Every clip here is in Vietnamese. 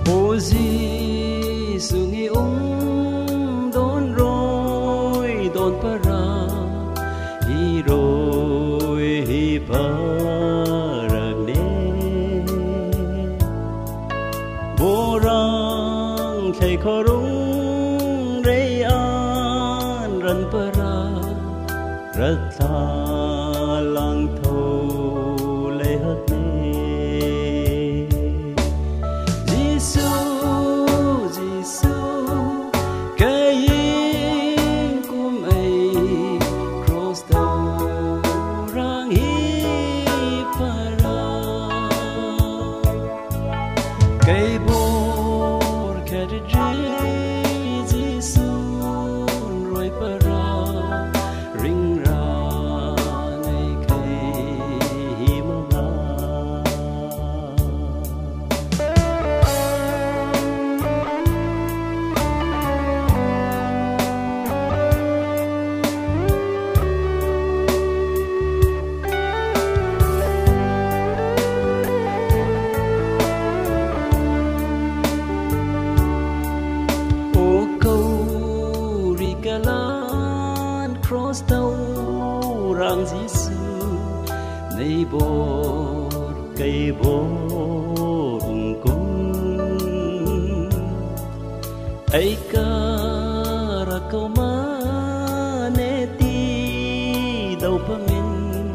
ô Giêsu nghi đón rồi đón para hi rồi hi parang ne borang thầy khorung rei an ran para ratha lang tho le hat ne Giêsu Giêsu cái kum ai cross đầu rang hi para cái bor cái Giêsu rồi para ring ra ngày khi mà ô câu ri galan cross tàu rang Giêsu nay bor cây bor cung ai ca ra câu ma ne ti đâu pa min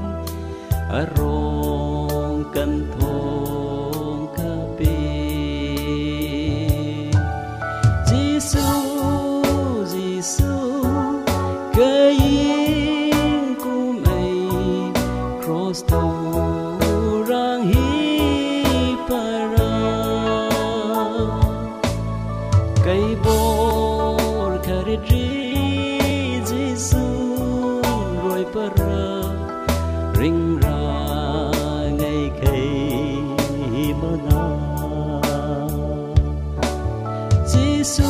arong kan thong ka pe Giêsu Giêsu cái kum ai cross tàu rang hi para cái bor cái Giêsu rồi para ring ra ngày khi mà na Giêsu